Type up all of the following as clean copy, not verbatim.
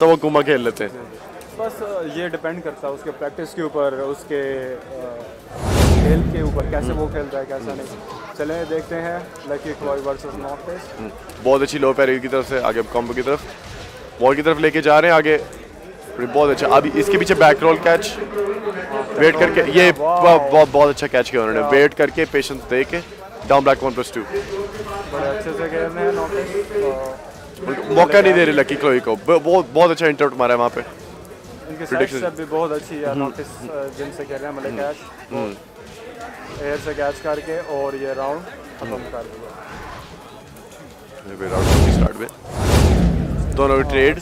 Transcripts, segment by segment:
तो वो कुमा खेल लेते हैं। बस ये डिपेंड करता है उसके प्रैक्टिस के ऊपर, उसके खेल के ऊपर, कैसे वो खेलता है कैसा नहीं। चले देखते हैं लकी क्लॉय वर्सेस नॉकटेस्ट। बहुत अच्छी लो पैरी की तरफ से आगे कॉम्बो की तरफ, बॉल की तरफ लेके जा रहे हैं आगे, बहुत अच्छा। अभी इसके पीछे बैक रोल कैच वेट करके, ये बहुत अच्छा कैच किया उन्होंने, वेट करके पेशेंस दे के डाउन ब्लैक 1+2। बड़े अच्छे से खेल रहे हैं नॉकटेस्ट, मौका नहीं दे रहे लकी क्लॉय को, बहुत अच्छा इंटरप्ट मारा है वहाँ पे। इनकी साइड स्टेप भी बहुत अच्छी है नॉकटेस्ट जिनसे खेल रहे हैं मलिक कैश, एयर से कैच करके और ये राउंड खत्म कर दिया। स्टार्ट में दोनों ट्रेड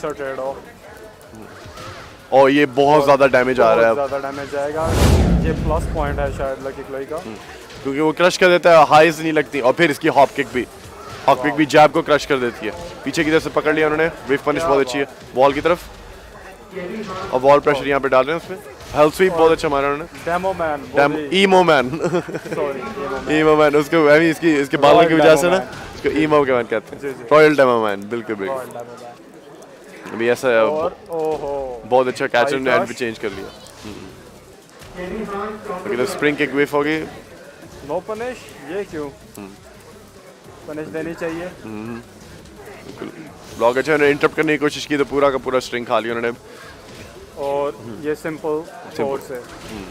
और ये बहुत ज्यादा डैमेज आ रहा है, ज्यादा डैमेज आएगा। ये प्लस पॉइंट है शायद लकी क्लॉय का, क्योंकि वो क्रश कर देता है, हाइज नहीं लगती। और फिर इसकी हॉप किक भी जैब को क्रश कर देती है। पीछे की तरफ से पकड़ लिया उन्होंने, विफ पनिश बहुत अच्छी है बॉल की तरफ, और बॉल प्रेशर यहाँ पे डाल रहे हैं उसमें। हेल्थ स्वीप बहुत अच्छा मारा उन्होंने, ईमो मैन उसको इसके बालों की वजह से ना इसको ईमो के मैन कहते हैं, रॉयल डेमो मैन। बिल्कुल बिल्कुल अभी ऐसा बहुत अच्छा कैच उन्होंने एंड पे चेंज कर लिया। तो स्प्रिंग किक विफ होगी, नो पनिश। ये क्यों पनिश देनी चाहिए? बिल्कुल ब्लॉक अच्छा उन्होंने इंटरप्ट करने की कोशिश की तो पूरा का पूरा स्ट्रिंग खा लिया उन्होंने। और ये सिंपल फोर्स है।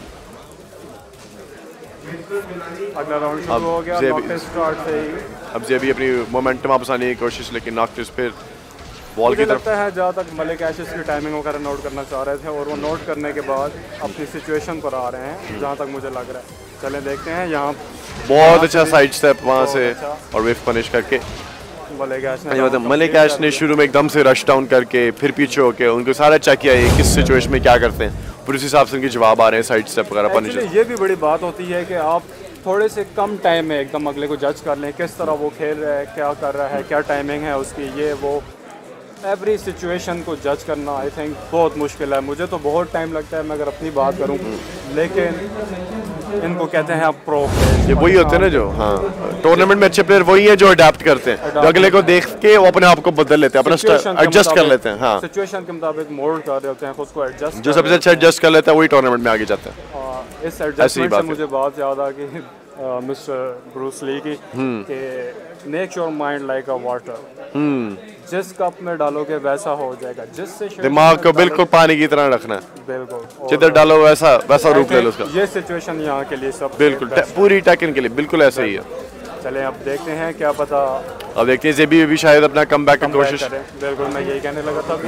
अगला राउंड शुरू हो गया नॉकटेस्ट स्टार्ट से ही। अब जेबी अपनी मोमेंटम वापस आने की कोशिश, लेकिन नॉकटेस्ट फिर बॉल की तरफ। लगता है जहाँ तक मलिक एशेस की टाइमिंग वगैरह नोट करना चाह रहे थे और वो नोट करने के बाद अपनी सिचुएशन पर आ रहे हैं, जहाँ तक मुझे लग रहा है। चले देखते हैं। यहाँ बहुत अच्छा साइड स्टेप वहाँ से और वेव पनिश करके मलिक ऐश ने शुरू में एकदम से रश डाउन करके फिर पीछे होके उनको सारा चेक किया ये किस सिचुएशन में क्या करते हैं, फिर उस हिसाब से उनके जवाब आ रहे हैं साइड स्टेप वगैरह पनिश। ये भी बड़ी बात होती है कि आप थोड़े से कम टाइम में एकदम अगले को जज कर लें, किस तरह वो खेल रहा है, क्या कर रहा है, क्या टाइमिंग है उसकी, ये वो एवरी सिचुएशन को जज करना आई थिंक बहुत मुश्किल है। मुझे तो बहुत टाइम लगता है मैं अगर अपनी बात करूं, लेकिन इनको कहते हैं आप प्रो। ये वही होते हैं ना जो टूर्नामेंट में अच्छे प्लेयर वही है जो अडेप्ट करते हैं, जो अगले को देख के वो अपने आप को बदल लेते हैं, अपना एडजस्ट कर लेते हैं। सिचुएशन के मुताबिक मोल्ड कर रहे होते हैं खुद को, एडजस्ट जो सबसे अच्छा एडजस्ट कर लेता है वही टूर्नामेंट में आगे जाता है। इस एडजस्टमेंट से मुझे बात याद आ गई मिस्टर ब्रूस ली की कि make your mind like a water, जिस कप में डालोगे वैसा हो जाएगा, जिससे दिमाग को बिल्कुल पानी की तरह रखना है, बिल्कुल जिधर डालो वैसा रूप ले लो उसका। ये सिचुएशन यहाँ के लिए सब बिल्कुल पूरी टेकन के लिए बिल्कुल ऐसा ही है। चलें अब देखते हैं, क्या पता अब देखते हैं जेबी भी शायद अपना कमबैक की कोशिश। बिल्कुल मैं यही कहने लगा था।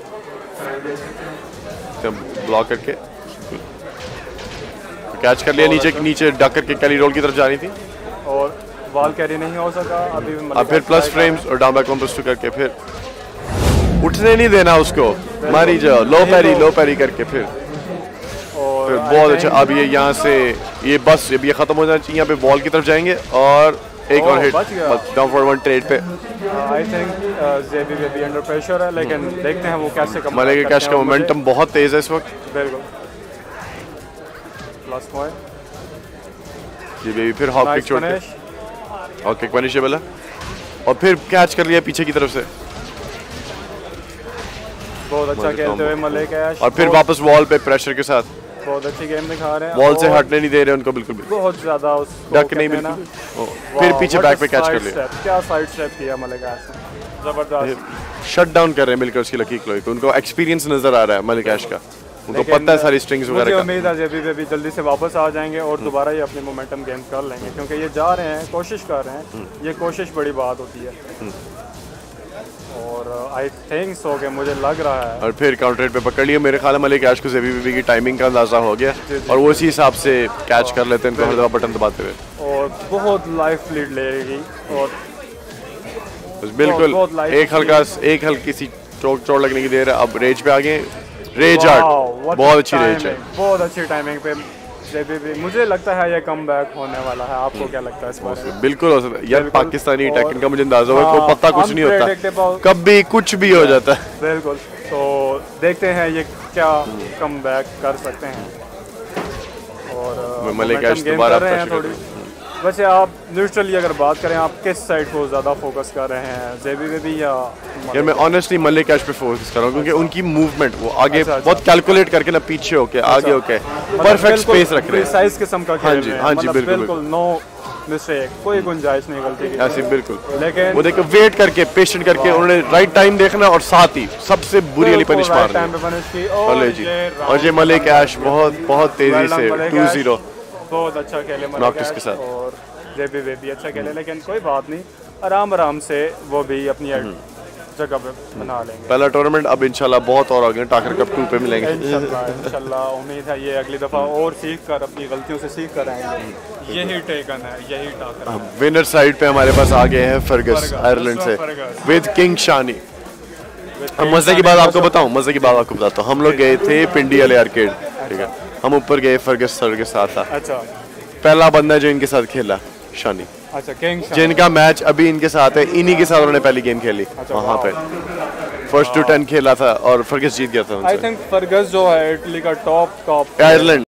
ब्लॉक करके कैच कर लिया, नीचे डक करके कैरी रोल की तरफ जानी थी और बॉल कैरी नहीं हो सका। अभी अब फिर प्लस फ्रेम्स और डाउन बैक 1+2 करके फिर उठने नहीं देना उसको, मारी जाओ लो पैरी करके फिर बहुत अच्छा। अब ये यहाँ से ये बस ये खत्म हो जाना चाहिए, यहाँ पे बॉल की तरफ जाएंगे और एक और हिट डाउन फॉर 1 ट्रेड पे। आई थिंक जेबी भी अंडर प्रेशर है, लेकिन देखते हैं वो कैसे कम मलिक कैश का मोमेंटम बहुत तेज है इस वक्त। बिल्कुल प्लस पॉइंट। ये बेबी फिर हॉक किक छोड़ के और किक पनिशेबल है और फिर कैच कर लिया पीछे की तरफ से। बहुत अच्छा खेलते हुए मलिक ऐश और फिर वापस वॉल पे प्रेशर के साथ बहुत अच्छी गेम दिखा रहे हैं। वॉल से हटने नहीं दे रहे उनको बिल्कुल भी, बहुत ज्यादा उस डक नहीं बिल्कुल। फिर पीछे बैक पे कैच कर लिया। क्या साइड स्टेप किया मलिक ऐश ने, जबरदस्त शट डाउन कर रहे हैं मिलकर उसकी लकी क्लॉय को। उनको एक्सपीरियंस नजर आ रहा है मलिक ऐश का, उनको पता है सारी स्ट्रिंग्स वगैरह का। उम्मीद है जेबी भी जल्दी से वापस आ जाएंगे और दोबारा ये अपनी मोमेंटम गेम कर लेंगे, क्योंकि ये जा रहे हैं, कोशिश कर रहे हैं। ये कोशिश बड़ी बात होती है और आई थिंक सो के मुझे लग रहा है। और फिर काउंटर पे पकड़ लिया, मेरे ख्याल में मलिक ऐश को जेबी की टाइमिंग का अंदाजा हो गया और वो उसी हिसाब से कैच कर लेते हैं इनको हर दफा बटन दबाते हुए और बहुत लाइफ लीड लेगी और बिल्कुल एक हल्की सी चोट लगने की देर है। अब रेज पे आ गए, रेज आर्ट बहुत अच्छी रेज है, बहुत अच्छी टाइमिंग पे जेबी। मुझे लगता है ये कमबैक होने वाला है, आपको क्या लगता है इस बारे में? बिल्कुल हो सकता है यार, पाकिस्तानी टेक्निक का मुझे अंदाजा हुआ, कोई पता कुछ नहीं होता, कभी कुछ भी हो जाता है। बिल्कुल, तो देखते हैं ये क्या कमबैक कर सकते हैं और मलिक ऐश दोबारा प्रेशर वैसे आप न्यूट्रली अगर बात करें, आप किस साइड को ज़्यादा फोकस कर रहे हैं, जेबी वेबी या यार मैं ऑनेस्टली मलिक कैश पे फोकस कर रहा हूँ, क्योंकि उनकी मूवमेंट वो आगे अच्छा। बहुत कैलकुलेट करके ना पीछे होके आगे होके परफेक्ट स्पेस रख रहे हैं। साइज किस्म का खेल रहे हैं, हाँ जी, मतलब बिल्कुल नो मिस्टेक, कोई गुंजाइश नहीं गलती की। ऐसे बिल्कुल। लेकिन वो देखो वेट करके पेशेंट करके उन्होंने राइट टाइम देखना और साथ ही सबसे बुरी वाली पनिश मार टाइम पे दी। पनिश की जी और ये मलिक कैश बहुत तेजी से 2-0 बहुत अच्छा खेले नॉकआउट्स के साथ। और जेबी वेबी अच्छा खेले, लेकिन कोई बात नहीं, आराम से वो भी अपनी जगह पे बना लेंगे। पहला टूर्नामेंट अब इंशाल्लाह बहुत और आगे टाकर कप 2 पे मिलेंगे इंशाल्लाह उम्मीद है ये अगली दफ़ा और सीख कर अपनी गलतियों से सीख कर आएंगे। यही टेकन है, यही टाकर। विनर साइड पे हमारे पास आ गए हैं फर्गस आयरलैंड से विद किंग शानी। मजे की बात आपको बताऊं, मजे की बात आपको बताता हूँ। हम लोग गए थे पिंडी वाले आर्केड, ठीक है, हम ऊपर गए फर्गस सर के साथ था। अच्छा, पहला बंदा जो इनके साथ खेला शानी, अच्छा किंग जिनका मैच अभी इनके साथ है, इन्हीं के साथ उन्होंने पहली गेम खेली वहाँ पे। फर्स्ट टू 10 खेला था और फर्गस जीत गया था उनसे। आई थिंक फर्गस जो है इटली का टॉप आयरलैंड